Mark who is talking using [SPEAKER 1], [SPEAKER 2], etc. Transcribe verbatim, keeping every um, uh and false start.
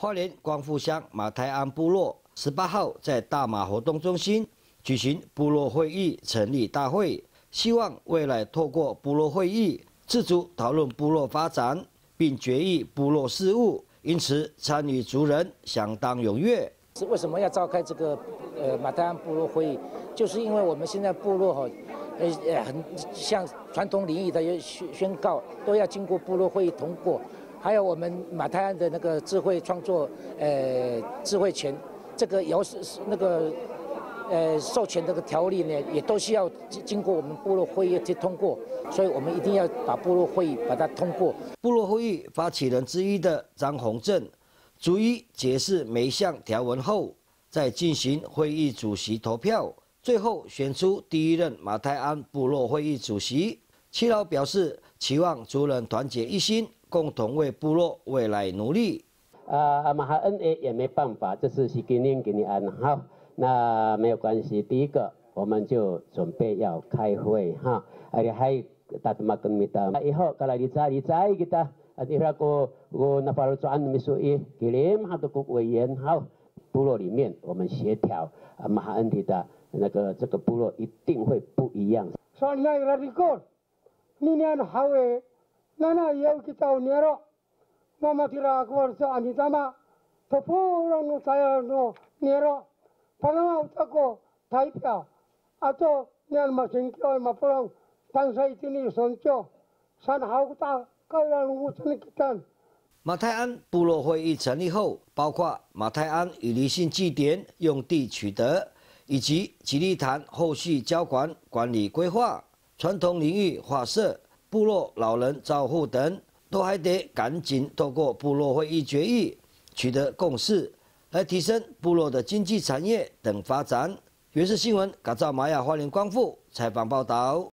[SPEAKER 1] 花莲光复乡马台安部落十八号在大马活动中心举行部落会议成立大会，希望未来透过部落会议自主讨论部落发展，并决议部落事务，因此参与族人相当踊跃。
[SPEAKER 2] 是为什么要召开这个呃马台安部落会议？就是因为我们现在部落哈，呃呃很像传统领域的宣宣告都要经过部落会议通过，还有我们马台安的那个智慧创作呃智慧权，这个由是那个呃授权这个条例呢，也都需要经过我们部落会议去通过，所以我们一定要把部落会议把它通过。
[SPEAKER 1] 部落会议发起人之一的张宏正，逐一解释每一项条文后，再进行会议主席投票，最后选出第一任马台安部落会议主席。耆老表示，期望族人团结一心，共同为部落未来努力。
[SPEAKER 3] 啊，马哈恩诶也没办法，这是是今年给你安好，那没有关系。第一个，我们就准备要开会哈，而且还大家跟米达，以后kalau dicari cari kita, akhirnya ko ko naparutuan misui kirim atau ko委员好，部落里面我们协调啊，马哈恩提的那个这个部落一定会不一样。
[SPEAKER 4] Soalnya radikal, ni ni an hawe, nana yau kita uniaro. Mama tira keluar sa anitama, tepurang no saya no nero, panama utako taipia, atau nian masingkio mapurang tangsa itini soncio, san hau ta kau yang ngusan kita。
[SPEAKER 1] 马台安部落会议成立后，包括马台安与离性祭典用地取得，以及吉利潭后续交管管理规划、传统领域划设、部落老人照护等。都还得赶紧透过部落会议决议取得共识，来提升部落的经济产业等发展。原视新闻，改造玛雅花莲光复采访报道。